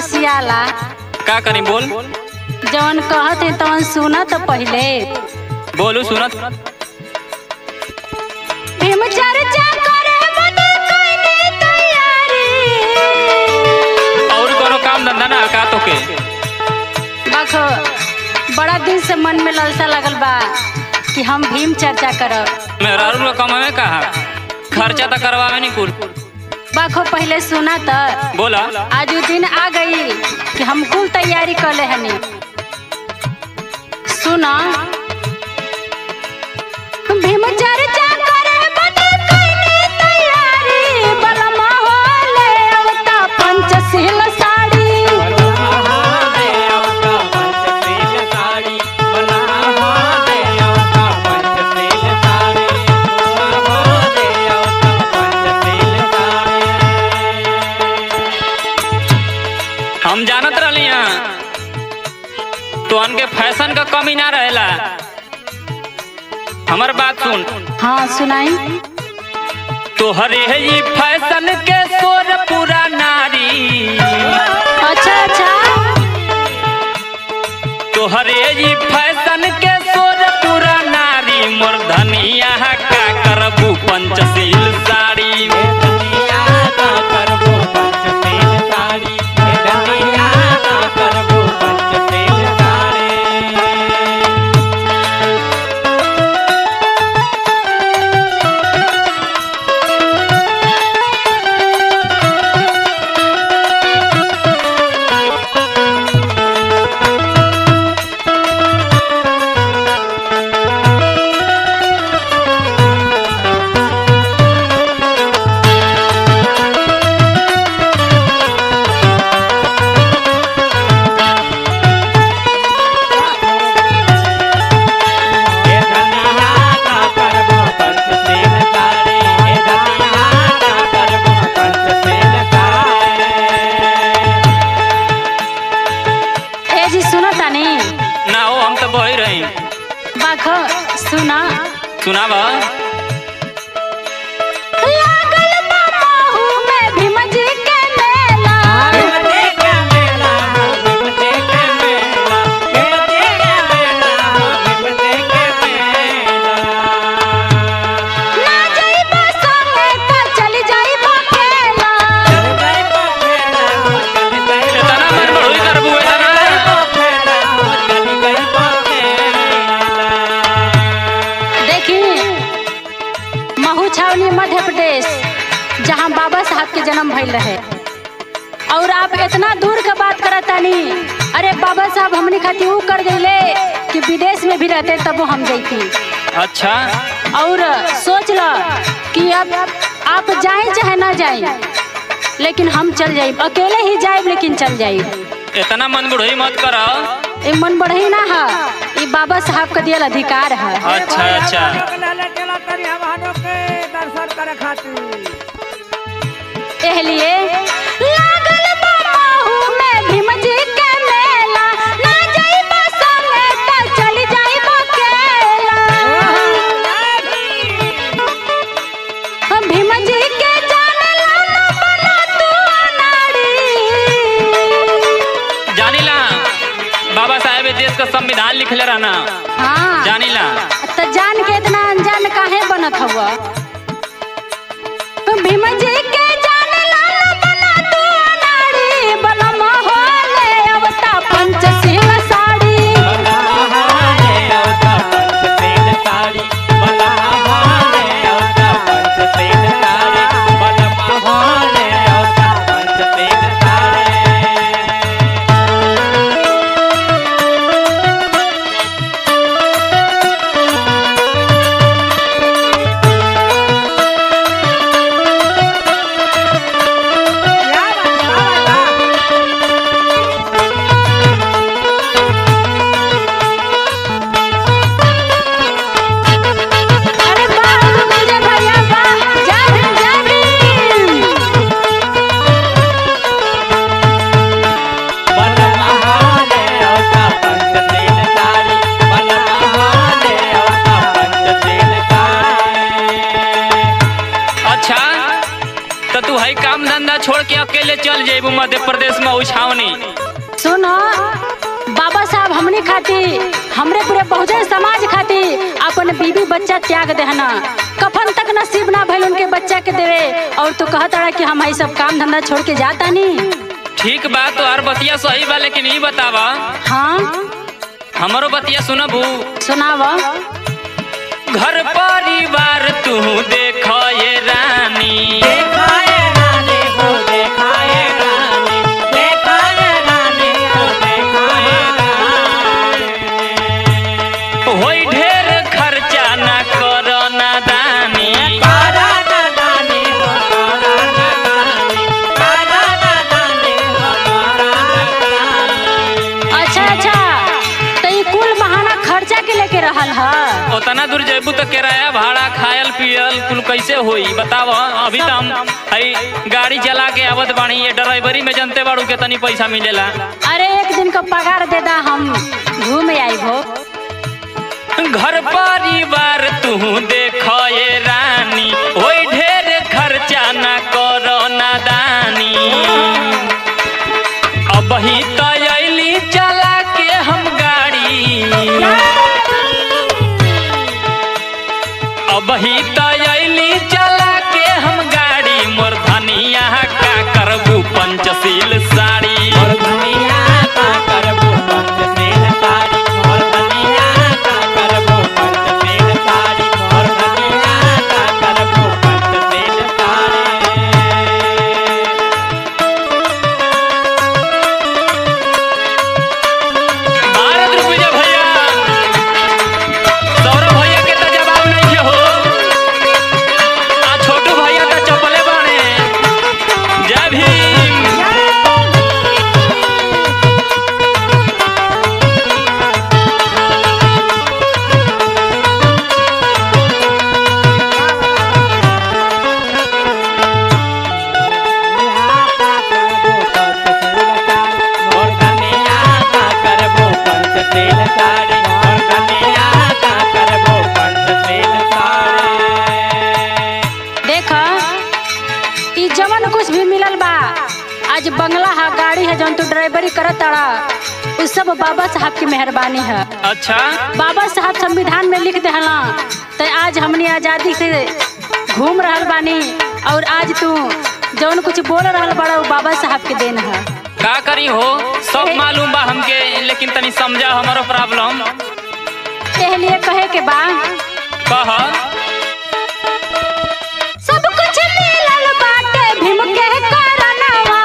खसियाला। का करी बोल। जवन कहत है तवन सुना तो पहले। बोलू सुनत। भीम चर्चा करे बदे कइनी तैयारी। और कोनो काम धंधा ना का तो के। देखो बड़ा दिन से मन में लालसा लगल बा कि हम भीम चर्चा करब। मेहरारू में कमावे कहा खर्चा तो करवावे नहीं कुल। बाखो पहले सुना तो बोला। आज वो दिन आ गई कि हम कुल तैयारी कर ले हनी। सुना भीम चर्चा करे बदे कइनी तैयारी। बलमा होले अवता पंचशील साड़ी। हम जानत रहली तो उनके फैशन का कमी ना रहेला। हमार बात सुन। हाँ सुनाई। तो हरे है ये फैशन के सोर पूरा नारी। अच्छा अच्छा। तो हरे ये फैशन के सोर पूरा नारी। मोर धनिया का करबू पंचशील साड़ी। सुना सुनावा। लागल बा महू में भीम जी के मेला। ना जाइबा संगे त चली जाइबा खेला। इतना मन बढ़ोई करबू इतना। मध्य प्रदेश जहां बाबा साहब के जन्म भइल रहे और आप इतना दूर का बात करतानी। अरे बाबा साहब हमने खातिर वो कर गईले कि विदेश में भी रहते तब हम जैती। अच्छा। और सोच लो कि अब आप जाए चाहे ना जाए लेकिन हम चल जाए। अकेले ही जाए लेकिन चल जाए। इतना मन बढ़ोई मत करो। ये मन बढ़ई ना है, ये बाबा साहब का दियल अधिकार है। अच्छा अच्छा। लिए लागल बा महू में भीम जी के मेला। ना जाइबा संगे त चली जाइबा खेला। भीम जी के जानेला ना बना तू अनाड़ी। जानिला बाबा साहेब देश का संविधान लिखले रहना। हाँ जानिला तो जान के इतना अनजान काहे बनत हुआ। भीम जी के पंचशील साड़ी। जेबू मध्य प्रदेश में उछावनी। सुनो बाबा साहब हमने खाती हमरे पूरे बहुजन समाज खाती अपन बीबी बच्चा त्याग देहना, कफन तक नसीब ना भइल उनके बच्चा के देवे, और तू कहत रहा कि हम ये सब काम धंधा छोड़ के जाता नहीं। ठीक बात तो हर बतिया सही बा, लेकिन ये बतावा। हाँ हमारो बतिया सुनबू। सुनावा। घर परिवार तू देखो ये रानी, होई ढेर खर्चा ना करो नादानी। अच्छा तो ये कुल बहाना खर्चा के लेके रहल है। उतना दूर जेबू तो किराया भाड़ा खायल पियल कुल कैसे होई बताव। अभी तो हम गाड़ी चला के आवत बानी, ये ड्राइवरी में जनते बाड़ू के तनी पैसा मिलेला। अरे एक दिन का पगार दे दा, हम घूम आई हो। घर परिवार तू देखो ये रानी, होई ढेर खर्चा ना करो नादानी। अब ही तो अइली चला के हम गाड़ी, अब ही तो अइली चला के हम गाड़ी। मोर धनिया का करबू पंचशील साड़ी, आज बंगला है गाड़ी है जौन तू ड्राइवरी करत ताड़ा, उस सब बाबा साहब की मेहरबानी है। अच्छा बाबा साहब संविधान में लिख देहला, तो आज हमने आजादी से घूम रहल बानी, और आज तू जौन कुछ बोल रहल बड़ा वो बाबा साहब के देन है। का करी हो, सब मालूम बा हमके, लेकिन तनी समझा हमारो प्रॉब्लम। एह लिए कहे के बा कहा सब कुछ मिलल बाटे भीम के कारणवा,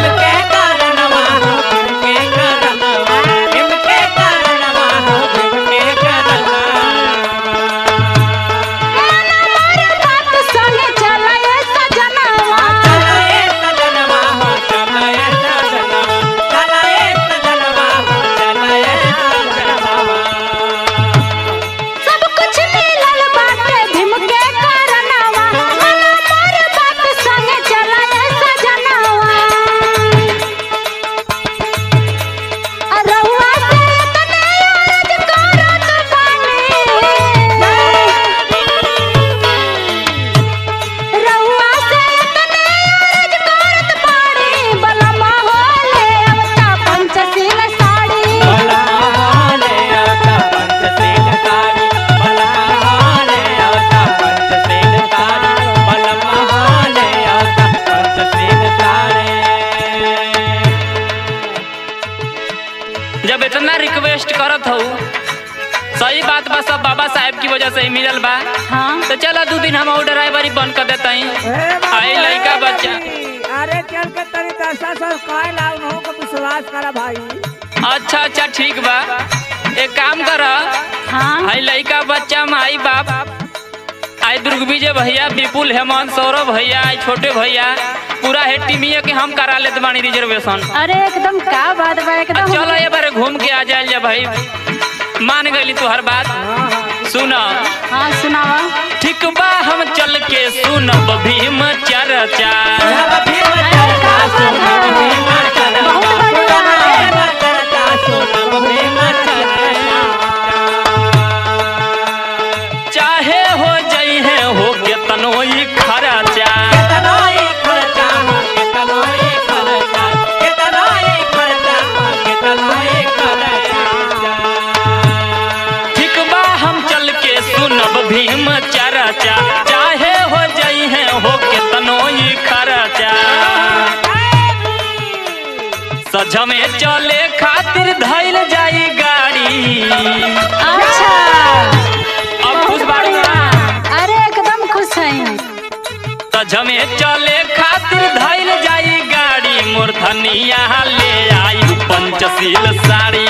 जब इतना रिक्वेस्ट करत हो, सही बात बा, सब बाबा साहब की वजह से ही मिलल बा। हाँ? तो चलो 2 दिन हम ड्राइवरी बंद कर देते हैं। आई लड़का बच्चा अरे चल के तरी पैसा सब काय लाऊ न को विश्वास करा भाई। अच्छा ठीक बा, एक काम कर। हाँ? आई लड़का बच्चा माई बाप आई दुर्ग विजय भैया, विपुल, हेमंत, सौरभ भैया, छोटे भैया, पूरा है टीमिया के हम करा लेते बानी रिजर्वेशन। अरे एकदम का बात बा, एकदम चलो ये बार घूम के आ जाए भाई, मान गई तू हर बात। सुना हाँ सुनावा। ठीक बा हम चल के सुनब भीम चर्चा, चाहे हो जाई है हो के तनोई खर्चा, माझ में चले खातिर धैल जाई गाड़ी मोर धनिया ले आई पंचशील साड़ी